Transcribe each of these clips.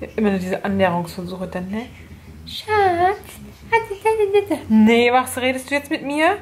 Immer nur diese Annäherungsversuche dann, ne? Schatz. Nee, was redest du jetzt mit mir?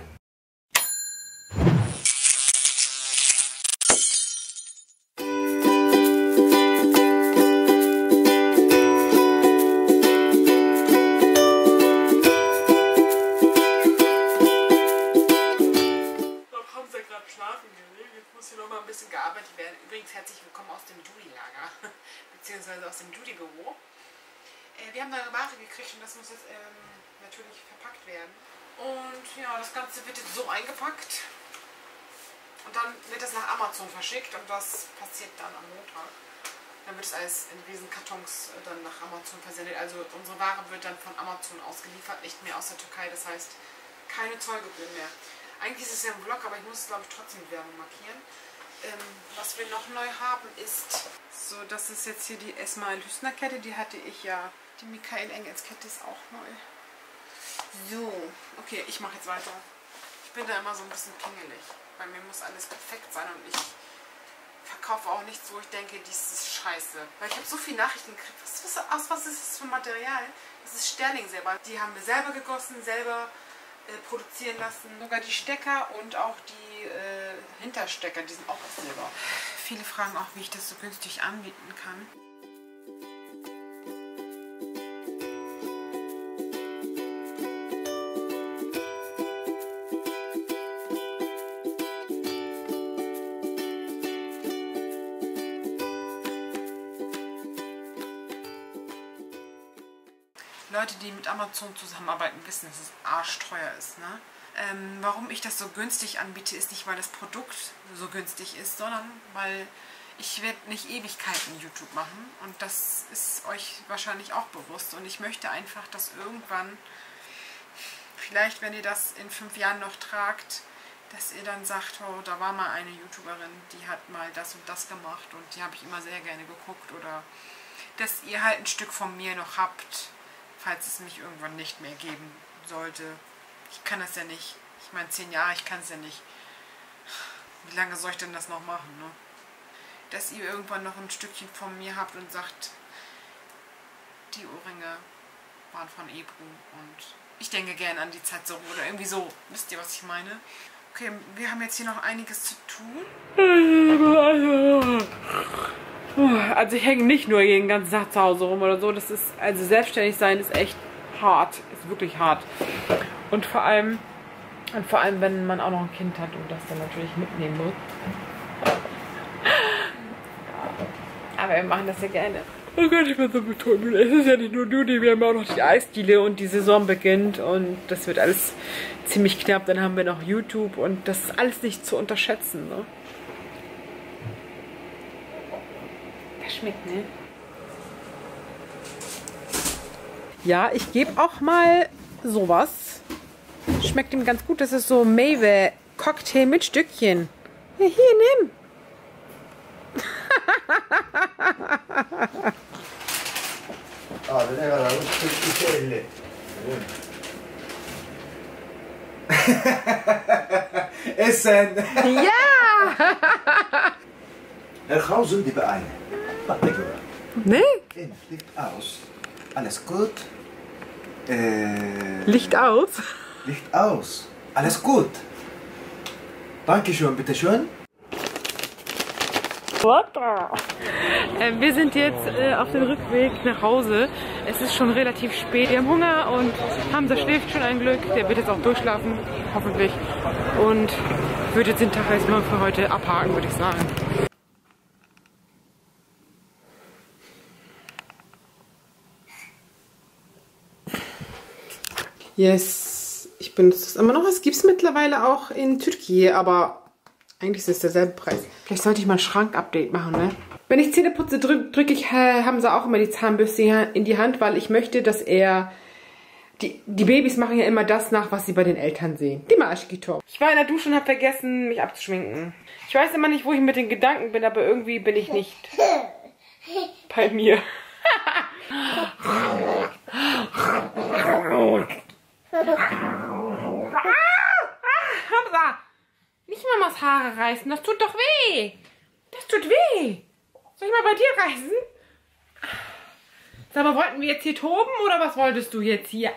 Gearbeitet werden. Übrigens herzlich willkommen aus dem Dudi-Lager, beziehungsweise aus dem Dudi-Büro. Wir haben neue Ware gekriegt und das muss jetzt natürlich verpackt werden. Und ja, das Ganze wird jetzt so eingepackt und dann wird es nach Amazon verschickt und das passiert dann am Montag. Dann wird es alles in riesen Kartons dann nach Amazon versendet. Also unsere Ware wird dann von Amazon ausgeliefert, nicht mehr aus der Türkei. Das heißt, keine Zollgebühren mehr. Eigentlich ist es ja ein Vlog, aber ich muss es, glaube ich, trotzdem mit Werbung markieren. Was wir noch neu haben ist, so das ist jetzt hier die Esmail Hüsner Kette, die hatte ich ja. Die Michael Engels Kette ist auch neu. So, okay, ich mache jetzt weiter. Ich bin da immer so ein bisschen pingelig. Bei mir muss alles perfekt sein und ich verkaufe auch nichts, wo ich denke, dies ist scheiße. Weil ich habe so viele Nachrichten gekriegt. Was ist das für Material? Das ist Sterling selber. Die haben wir selber gegossen, selber produzieren lassen. Sogar die Stecker und auch die Hinterstecker, die sind auch aus Silber. Viele fragen auch, wie ich das so günstig anbieten kann. Leute, die mit Amazon zusammenarbeiten, wissen, dass es arschteuer ist, ne? Warum ich das so günstig anbiete, ist nicht, weil das Produkt so günstig ist, sondern weil ich werde nicht Ewigkeiten YouTube machen und das ist euch wahrscheinlich auch bewusst und ich möchte einfach, dass irgendwann, vielleicht wenn ihr das in 5 Jahren noch tragt, dass ihr dann sagt, oh, da war mal eine YouTuberin, die hat mal das und das gemacht und die habe ich immer sehr gerne geguckt oder dass ihr halt ein Stück von mir noch habt, falls es mich irgendwann nicht mehr geben sollte. Ich kann das ja nicht. Ich meine, 10 Jahre, ich kann es ja nicht. Wie lange soll ich denn das noch machen, ne? Dass ihr irgendwann noch ein Stückchen von mir habt und sagt, die Ohrringe waren von Ebru und ich denke gerne an die Zeit zurück oder irgendwie so. Wisst ihr, was ich meine? Okay, wir haben jetzt hier noch einiges zu tun. Also ich hänge nicht nur jeden ganzen Tag zu Hause rum oder so. Das ist, also selbstständig sein ist echt hart. Ist wirklich hart. Und vor allem, wenn man auch noch ein Kind hat und das dann natürlich mitnehmen muss. Aber wir machen das ja gerne. Oh Gott, ich bin so betrunken. Es ist ja nicht nur Dudi, wir haben auch noch die Eisdiele und die Saison beginnt und das wird alles ziemlich knapp. Dann haben wir noch YouTube und das ist alles nicht zu unterschätzen, ne? Das schmeckt, ne? Ja, ich gebe auch mal sowas. Schmeckt ihm ganz gut. Das ist so Mewe-Cocktail mit Stückchen. Ja, hier, nimm. Essen! Ja! Herr Grau, sind die Beine? Warte mal. Nee? Licht aus. Alles gut? Licht aus. Licht aus. Alles gut. Dankeschön, bitteschön. Wir sind jetzt auf dem Rückweg nach Hause. Es ist schon relativ spät. Wir haben Hunger und Hamza schläft schon ein Glück. Der wird jetzt auch durchschlafen, hoffentlich. Und würde jetzt den Tag erstmal für heute abhaken, würde ich sagen. Yes, ich benutze es immer noch. Es gibt es mittlerweile auch in Türkei, aber eigentlich ist es derselbe Preis. Vielleicht sollte ich mal ein Schrank-Update machen, ne? Wenn ich Zähne putze, drücke ich Hamza auch immer die Zahnbürste in die Hand, weil ich möchte, dass er... Die Babys machen ja immer das nach, was sie bei den Eltern sehen. Die Maschkito. Ich war in der Dusche und habe vergessen, mich abzuschminken. Ich weiß immer nicht, wo ich mit den Gedanken bin, aber irgendwie bin ich nicht bei mir. Hamza! Nicht Mamas Haare reißen, das tut doch weh. Das tut weh. Soll ich mal bei dir reißen? Sag mal, wollten wir jetzt hier toben oder was wolltest du jetzt hier?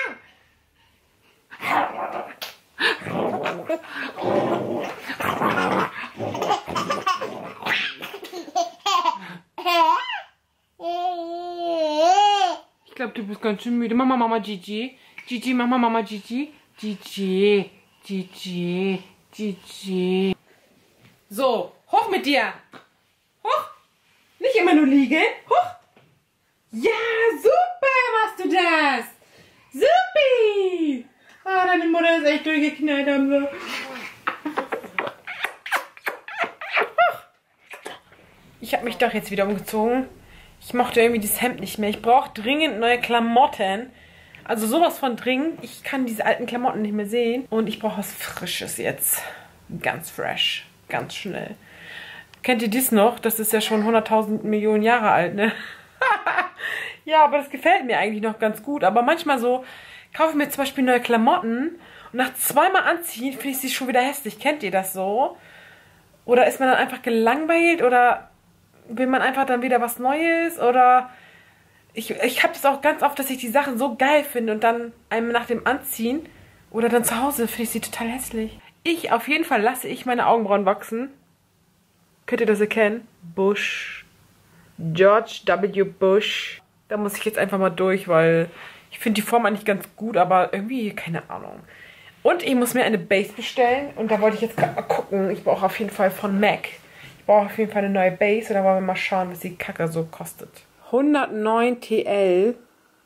Ich glaube, du bist ganz schön müde. Mama, Gigi. Gigi, Mama, Gigi. Gigi. Gigi. Gigi. So, hoch mit dir. Hoch. Nicht immer nur liegen. Hoch. Ja, super machst du das. Supi. Ah, deine Mutter ist echt durchgeknallt, haben wir. Ich habe mich doch jetzt wieder umgezogen. Ich mochte irgendwie dieses Hemd nicht mehr. Ich brauche dringend neue Klamotten. Also sowas von dringend. Ich kann diese alten Klamotten nicht mehr sehen. Und ich brauche was Frisches jetzt. Ganz fresh. Ganz schnell. Kennt ihr dies noch? Das ist ja schon 100.000 Millionen Jahre alt, ne? Ja, aber das gefällt mir eigentlich noch ganz gut. Aber manchmal so, kaufe ich mir zum Beispiel neue Klamotten und nach zweimal anziehen finde ich sie schon wieder hässlich. Kennt ihr das so? Oder ist man dann einfach gelangweilt oder will man einfach dann wieder was Neues? Oder ich habe das auch ganz oft, dass ich die Sachen so geil finde und dann einem nach dem Anziehen oder dann zu Hause finde ich sie total hässlich. Auf jeden Fall lasse ich meine Augenbrauen wachsen. Könnt ihr das erkennen? Bush. George W. Bush. Da muss ich jetzt einfach mal durch, weil ich finde die Form eigentlich ganz gut, aber irgendwie, keine Ahnung. Und ich muss mir eine Base bestellen und da wollte ich jetzt gerade mal gucken. Ich brauche auf jeden Fall von MAC. Ich brauche auf jeden Fall eine neue Base und da wollen wir mal schauen, was die Kacke so kostet. 109 TL.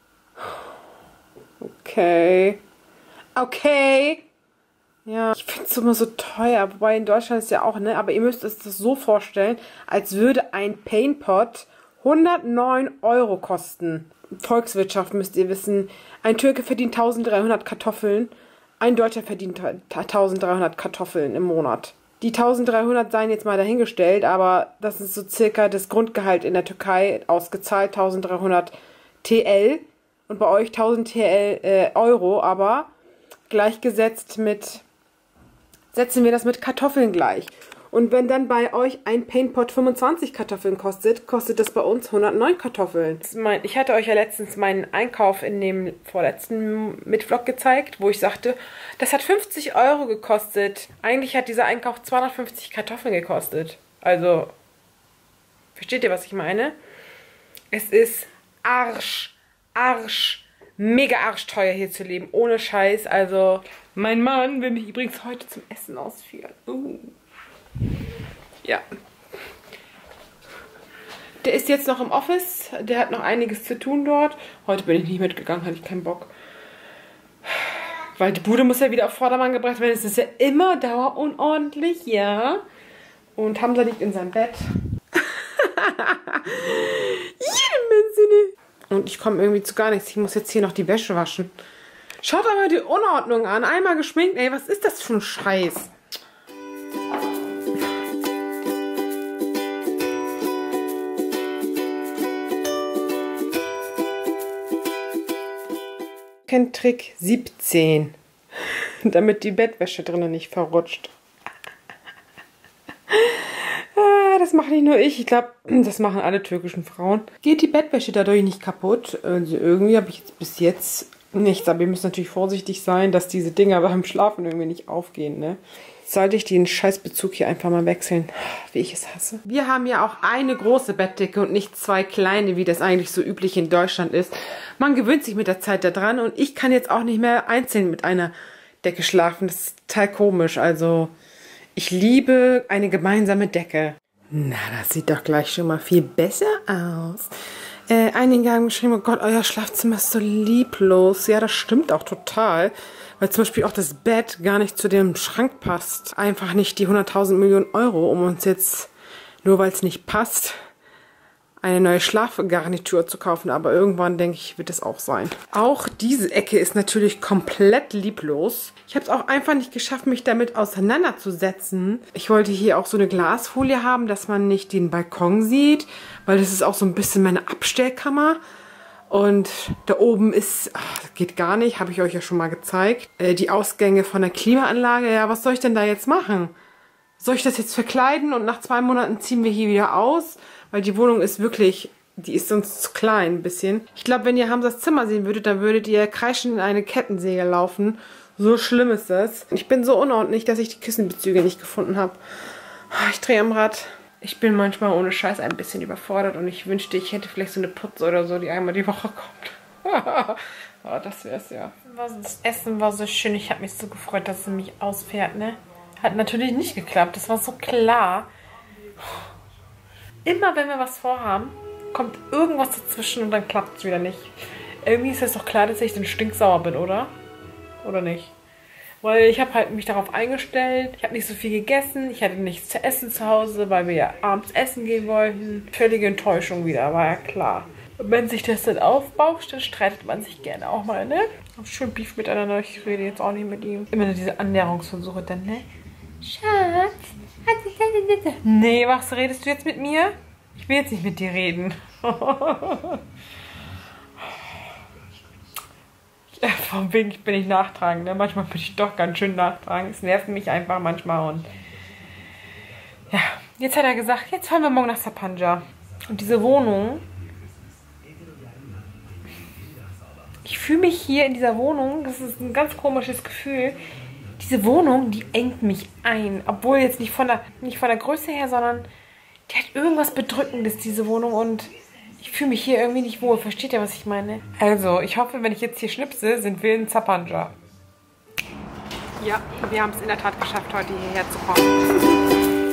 Okay. Okay. Ja, ich finde es immer so teuer, wobei in Deutschland ist ja auch, ne? Aber ihr müsst es das so vorstellen, als würde ein Paintpot 109 € kosten. Volkswirtschaft müsst ihr wissen. Ein Türke verdient 1300 Kartoffeln, ein Deutscher verdient 1300 Kartoffeln im Monat. Die 1300 seien jetzt mal dahingestellt, aber das ist so circa das Grundgehalt in der Türkei ausgezahlt, 1300 TL und bei euch 1000 TL Euro, aber gleichgesetzt mit, setzen wir das mit Kartoffeln gleich. Und wenn dann bei euch ein Paintpot 25 Kartoffeln kostet, kostet das bei uns 109 Kartoffeln. Ich hatte euch ja letztens meinen Einkauf in dem vorletzten Mitvlog gezeigt, wo ich sagte, das hat 50 € gekostet. Eigentlich hat dieser Einkauf 250 Kartoffeln gekostet. Also, versteht ihr, was ich meine? Es ist mega arschteuer hier zu leben, ohne Scheiß. Also, mein Mann will mich übrigens heute zum Essen ausführen. Ja. Der ist jetzt noch im Office. Der hat noch einiges zu tun dort. Heute bin ich nicht mitgegangen, hatte ich keinen Bock. Weil die Bude muss ja wieder auf Vordermann gebracht werden. Es ist ja immer dauerunordentlich, ja. Und Hamza liegt in seinem Bett. Und ich komme irgendwie zu gar nichts. Ich muss jetzt hier noch die Wäsche waschen. Schaut aber die Unordnung an. Einmal geschminkt. Ey, was ist das für ein Scheiß? Trick 17, damit die Bettwäsche drinnen nicht verrutscht. Das mache nicht nur ich glaube, das machen alle türkischen Frauen. Geht die Bettwäsche dadurch nicht kaputt? Also irgendwie habe ich jetzt bis jetzt nichts, aber ihr müsst natürlich vorsichtig sein, dass diese Dinger beim Schlafen irgendwie nicht aufgehen, ne? Sollte ich den Scheißbezug hier einfach mal wechseln, wie ich es hasse. Wir haben ja auch eine große Bettdecke und nicht zwei kleine, wie das eigentlich so üblich in Deutschland ist. Man gewöhnt sich mit der Zeit daran und ich kann jetzt auch nicht mehr einzeln mit einer Decke schlafen. Das ist total komisch. Also, ich liebe eine gemeinsame Decke. Na, das sieht doch gleich schon mal viel besser aus. Einige haben geschrieben, oh Gott, euer Schlafzimmer ist so lieblos. Ja, das stimmt auch total. Weil zum Beispiel auch das Bett gar nicht zu dem Schrank passt. Einfach nicht die 100.000 Millionen Euro, um uns jetzt, nur weil es nicht passt, eine neue Schlafgarnitur zu kaufen. Aber irgendwann, denke ich, wird es auch sein. Auch diese Ecke ist natürlich komplett lieblos. Ich habe es auch einfach nicht geschafft, mich damit auseinanderzusetzen. Ich wollte hier auch so eine Glasfolie haben, dass man nicht den Balkon sieht. Weil das ist auch so ein bisschen meine Abstellkammer. Und da oben ist, das geht gar nicht, habe ich euch ja schon mal gezeigt, die Ausgänge von der Klimaanlage. Ja, was soll ich denn da jetzt machen? Soll ich das jetzt verkleiden und nach 2 Monaten ziehen wir hier wieder aus? Weil die Wohnung ist wirklich Die ist uns zu klein ein bisschen. Ich glaube, wenn ihr Hamzas Zimmer sehen würdet, dann würdet ihr kreischend in eine Kettensäge laufen. So schlimm ist das. Ich bin so unordentlich, dass ich die Kissenbezüge nicht gefunden habe. Ich drehe am Rad. Ich bin manchmal ohne Scheiß ein bisschen überfordert und ich wünschte, ich hätte vielleicht so eine Putze oder so, die einmal die Woche kommt. Oh, das wär's ja. Das Essen war so schön. Ich habe mich so gefreut, dass sie mich ausfährt, ne? Hat natürlich nicht geklappt. Das war so klar. Immer wenn wir was vorhaben, kommt irgendwas dazwischen und dann klappt es wieder nicht. Irgendwie ist es doch klar, dass ich dann stinksauer bin, oder? Oder nicht? Weil ich habe halt mich darauf eingestellt. Ich habe nicht so viel gegessen. Ich hatte nichts zu essen zu Hause, weil wir ja abends essen gehen wollten. Völlige Enttäuschung wieder, war ja klar. Und wenn sich das dann aufbauscht, dann streitet man sich gerne auch mal, ne? Schön Beef miteinander. Ich rede jetzt auch nicht mit ihm. Immer nur diese Annäherungsversuche dann, ne? Schatz. Nee, was redest du jetzt mit mir? Ich will jetzt nicht mit dir reden. Von wegen bin ich nachtragend. Ne? Manchmal bin ich doch ganz schön nachtragend. Es nervt mich einfach manchmal. Und ja, jetzt hat er gesagt, jetzt fahren wir morgen nach Sapanja. Und diese Wohnung, ich fühle mich hier in dieser Wohnung, das ist ein ganz komisches Gefühl. Diese Wohnung, die engt mich ein. Obwohl jetzt nicht von der Größe her, sondern die hat irgendwas Bedrückendes, diese Wohnung. Und ich fühle mich hier irgendwie nicht wohl. Versteht ihr, was ich meine? Also, ich hoffe, wenn ich jetzt hier schnipse, sind wir in Sapanja. Ja, wir haben es in der Tat geschafft, heute hierher zu kommen.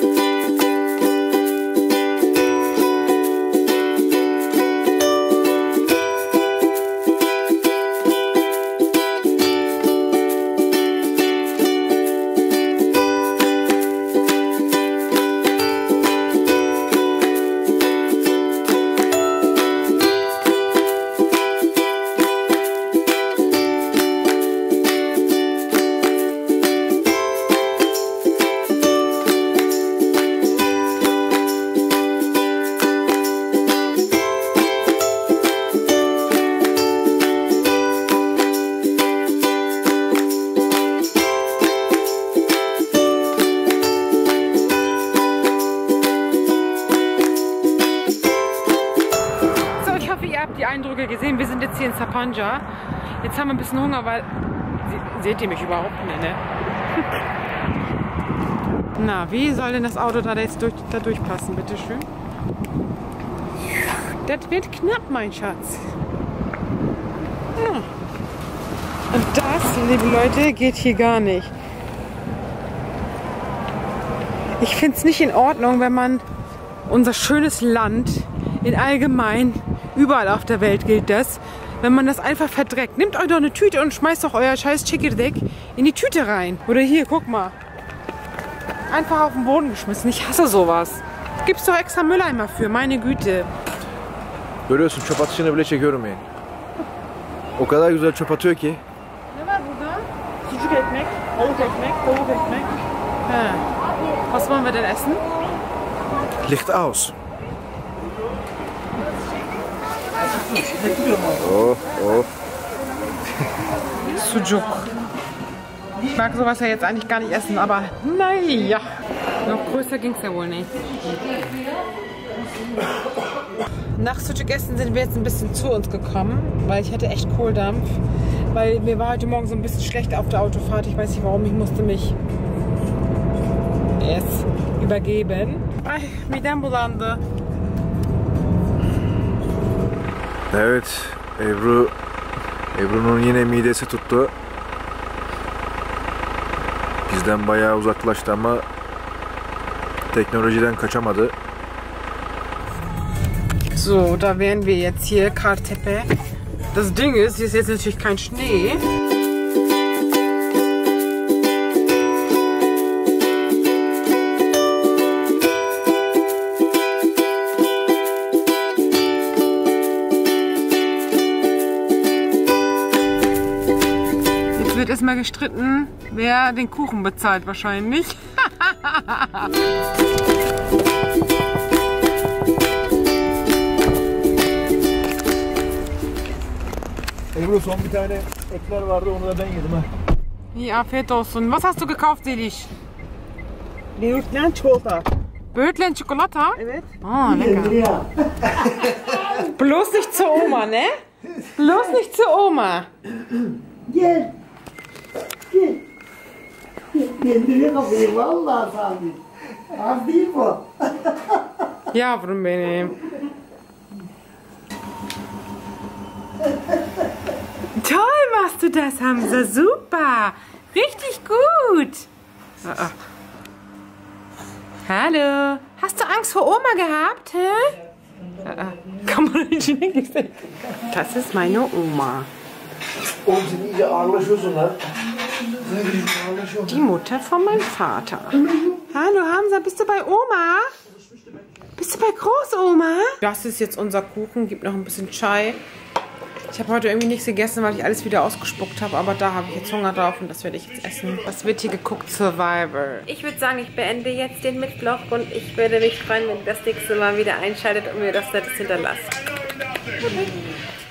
Gesehen, wir sind jetzt hier in Sapanja. Jetzt haben wir ein bisschen Hunger, weil... Seht ihr mich überhaupt nicht, ne? Na, wie soll denn das Auto da jetzt da durchpassen, bitteschön? Das wird knapp, mein Schatz. Ja. Und das, liebe Leute, geht hier gar nicht. Ich finde es nicht in Ordnung, wenn man unser schönes Land in allgemein, überall auf der Welt gilt das, wenn man das einfach verdreckt. Nehmt euch doch eine Tüte und schmeißt doch euer scheiß Chikirdek in die Tüte rein. Oder hier, guck mal. Einfach auf den Boden geschmissen. Ich hasse sowas. Gibt's doch extra Mülleimer für, meine Güte. Görüyorsun, çöp atışını bile çekiyorum yani. O kadar güzel çöp atıyor ki. Ne var burada? Sucuk ekmek, balık ekmek, tavuk ekmek. He. Was wollen wir denn essen? Licht aus. Oh, oh. Sucuk. Ich mag sowas ja jetzt eigentlich gar nicht essen, aber naja. Noch größer ging es ja wohl nicht. Nach Sucuk essen sind wir jetzt ein bisschen zu uns gekommen, weil ich hatte echt Kohldampf. Weil mir war heute Morgen so ein bisschen schlecht auf der Autofahrt. Ich weiß nicht warum, ich musste mich erst übergeben. Ay, midem bulandı. Evet, Ebru'nun yine midesi tuttu. Bizden bayağı uzaklaştı ama teknolojiden kaçamadı. So, da wären wir jetzt hier, Kartepe. Das Ding ist, hier ist jetzt natürlich kein Schnee. Wird erstmal gestritten, wer den Kuchen bezahlt wahrscheinlich. Ebru son bir tane ekler vardı, onu da ben yedim ha. İyi, afiyet olsun. Was hast du gekauft, Seliş? Böğürtlen çikolata. Böğürtlen Çikolata? Evet. Aa, lecker. Bloß nicht zur Oma, ne? Bloß nicht zur Oma. Gel. Gel. Kendine kapıyı vallahi Sami. Az değil bu. Yavrum benim. Toll machst du das, Hamza. Super. Richtig gut. Hallo. Hast du Angst vor Oma gehabt, hä? Kann man nicht sehen. Das ist meine Oma. Oğlum sen iyice ağırlaşıyorsun lan. Die Mutter von meinem Vater. Hallo Hamza, bist du bei Oma? Bist du bei Großoma? Das ist jetzt unser Kuchen. Gibt noch ein bisschen Chai. Ich habe heute irgendwie nichts gegessen, weil ich alles wieder ausgespuckt habe. Aber da habe ich jetzt Hunger drauf und das werde ich jetzt essen. Was wird hier geguckt? Survivor. Ich würde sagen, ich beende jetzt den Mitvlog und ich würde mich freuen, wenn ihr das nächste Mal wieder einschaltet und mir das Nettes hinterlasst.